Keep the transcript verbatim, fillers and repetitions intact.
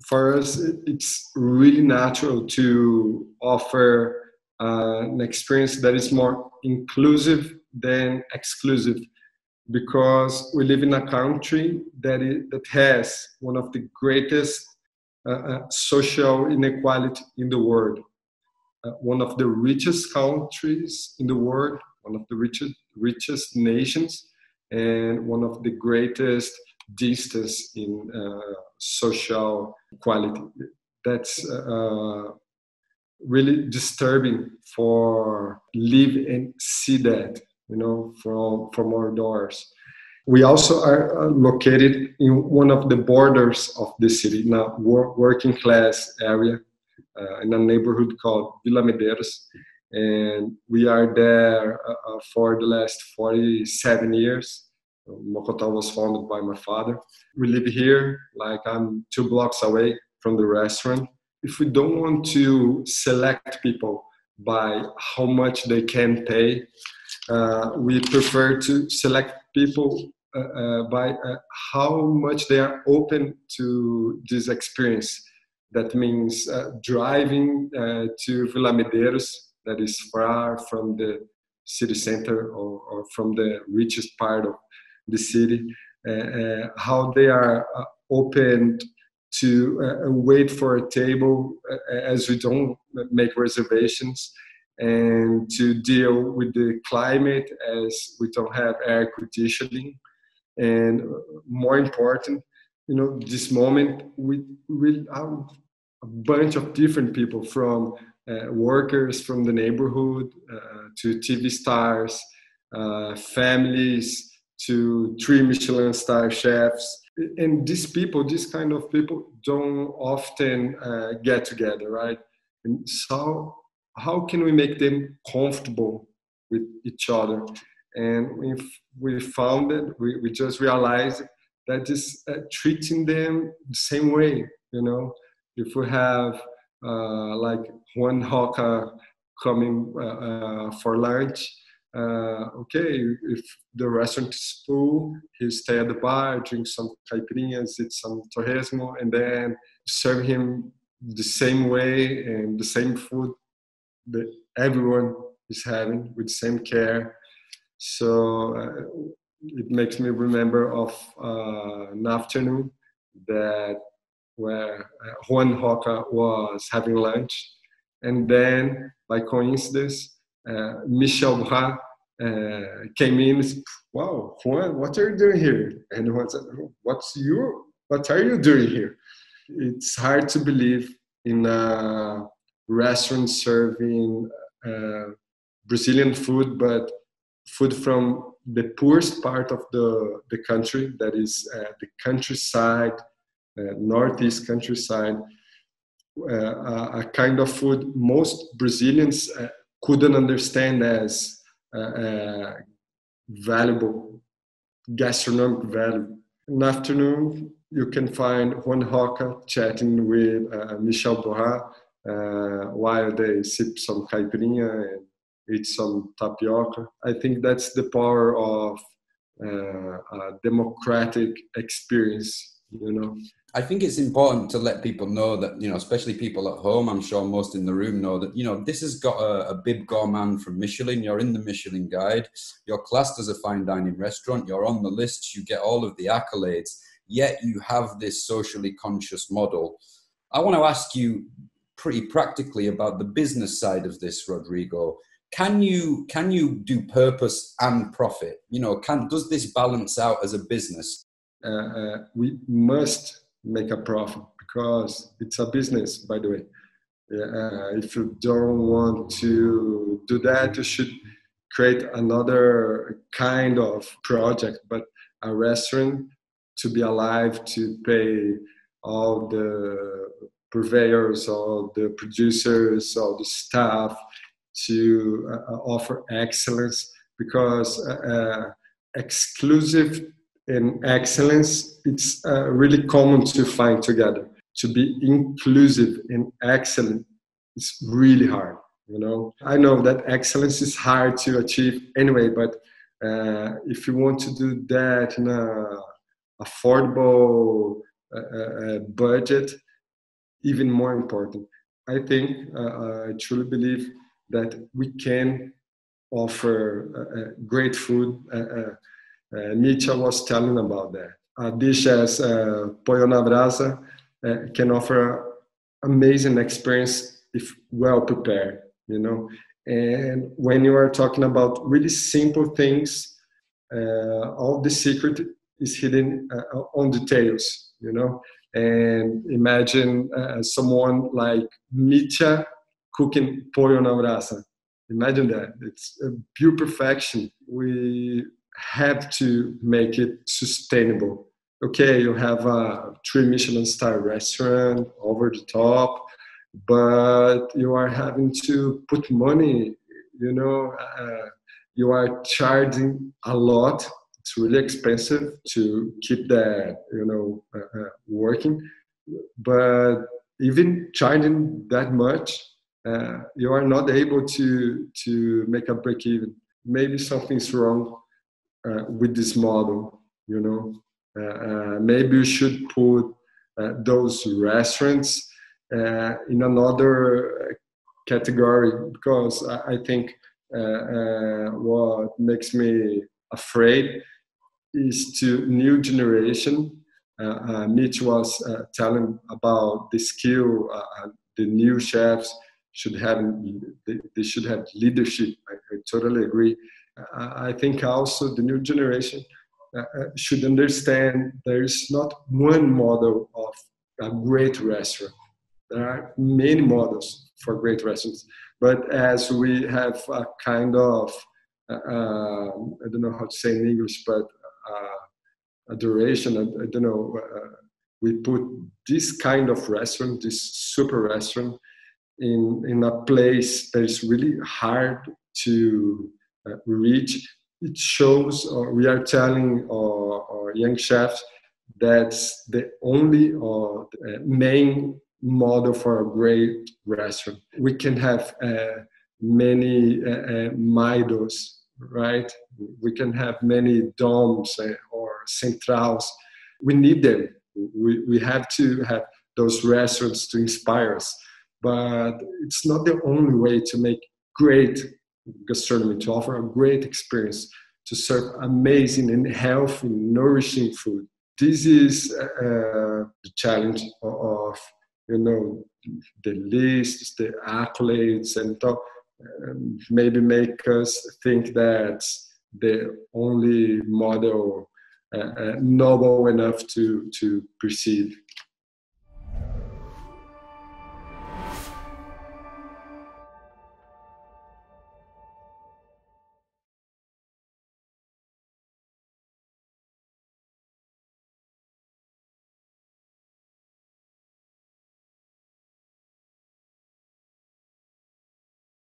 for us, it's really natural to offer uh, an experience that is more inclusive than exclusive, because we live in a country that is, that has one of the greatest uh, uh, social inequality in the world, uh, one of the richest countries in the world, one of the richest richest nations, and one of the greatest distance in uh, social equality. That's uh, really disturbing for live and see that, you know, from from our doors. We also are uh, located in one of the borders of the city, in a wor- working class area, uh, in a neighborhood called Vila Medeiros. And we are there uh, uh, for the last forty-seven years. Mocotó was founded by my father. We live here, like I'm two blocks away from the restaurant. If we don't want to select people by how much they can pay, uh, we prefer to select people uh, uh, by uh, how much they are open to this experience. That means uh, driving uh, to Vila Medeiros, that is far from the city center, or, or from the richest part of the city, uh, uh, how they are uh, open to uh, wait for a table uh, as we don't make reservations, and to deal with the climate as we don't have air conditioning. And more important, you know, this moment we will have a bunch of different people, from uh, workers from the neighborhood uh, to T V stars, uh, families, to three Michelin star chefs. And these people, this kind of people, don't often uh, get together, right? And so, how can we make them comfortable with each other? And we we found it. We, we just realized that is uh, treating them the same way. You know, if we have uh, like one hawker coming uh, uh, for lunch, uh, okay, if the restaurant is full, he stay at the bar, drink some caipirinhas, eat some torresmo, and then serve him the same way and the same food that everyone is having with the same care. So uh, it makes me remember of uh, an afternoon that where uh, Juan Roca was having lunch, and then by coincidence, uh, Michel Bras uh, came in and said, "Wow, Juan, what are you doing here?" And Juan said, "What's you? What are you doing here?" It's hard to believe in a restaurant serving uh, Brazilian food, but food from the poorest part of the, the country, that is uh, the countryside, uh, northeast countryside, uh, a, a kind of food most Brazilians uh, couldn't understand as uh, uh, valuable, gastronomic value. In the afternoon, you can find Juan Roca chatting with uh, Michel Borra uh, while they sip some caipirinha and eat some tapioca. I think that's the power of uh, a democratic experience, you know. I think it's important to let people know that, you know, especially people at home, I'm sure most in the room know that, you know, this has got a, a bib gourmand from Michelin. You're in the Michelin Guide. You're classed as a fine dining restaurant. You're on the lists. You get all of the accolades. Yet you have this socially conscious model. I want to ask you pretty practically about the business side of this, Rodrigo. Can you can you do purpose and profit? You know, can does this balance out as a business? Uh, uh, we must make a profit because it's a business, by the way. Uh, if you don't want to do that, you should create another kind of project, but a restaurant to be alive, to pay all the purveyors, all the producers, all the staff, to uh, offer excellence, because uh, exclusive and excellence, it's uh, really common to find together. To be inclusive and excellent, it's really hard. You know, I know that excellence is hard to achieve anyway, but uh, if you want to do that in a affordable uh, uh, budget, even more important. I think, uh, I truly believe that we can offer uh, uh, great food. Uh, uh, uh, Mitya was telling about that. A dish as uh, pollo na brasa uh, can offer amazing experience if well prepared, you know. And when you are talking about really simple things, uh, all the secret is hidden uh, on details, you know. And imagine uh, someone like Mitya cooking pollo na brasa. Imagine that. It's a pure perfection. We have to make it sustainable. Okay, you have a three Michelin star restaurant over the top, but you are having to put money, you know, uh, you are charging a lot. It's really expensive to keep that, you know, uh, uh, working. But even charging that much, uh, you are not able to to make a break even. Maybe something's wrong uh, with this model. You know, uh, uh, maybe you should put uh, those restaurants uh, in another category, because I, I think uh, uh, what makes me afraid is to new generation. Uh, uh, Mitch was uh, telling about the skill uh, the new chefs should have. They, they should have leadership. I, I totally agree. Uh, I think also the new generation uh, uh, should understand there is not one model of a great restaurant. There are many models for great restaurants, but as we have a kind of uh, I don't know how to say in English, but uh, adoration. I, I don't know. Uh, we put this kind of restaurant, this super restaurant, in in a place that is really hard to uh, reach. It shows, or we are telling our, our young chefs that's the only or uh, main model for a great restaurant. We can have uh, many uh, uh, midos, right? We can have many domes uh, or centrals. We need them. We, we have to have those restaurants to inspire us. But it's not the only way to make great gastronomy, to offer a great experience, to serve amazing and healthy, nourishing food. This is uh, the challenge of, you know, the lists, the accolades, and talk, um, maybe make us think that the only model uh, uh, noble enough to to perceive.